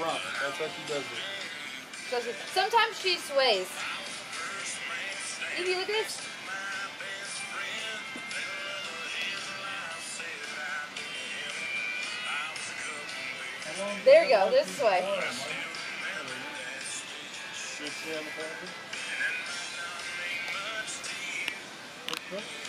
rock. That's how she does it. Sometimes she sways. Evie, look at this. There you go. This way.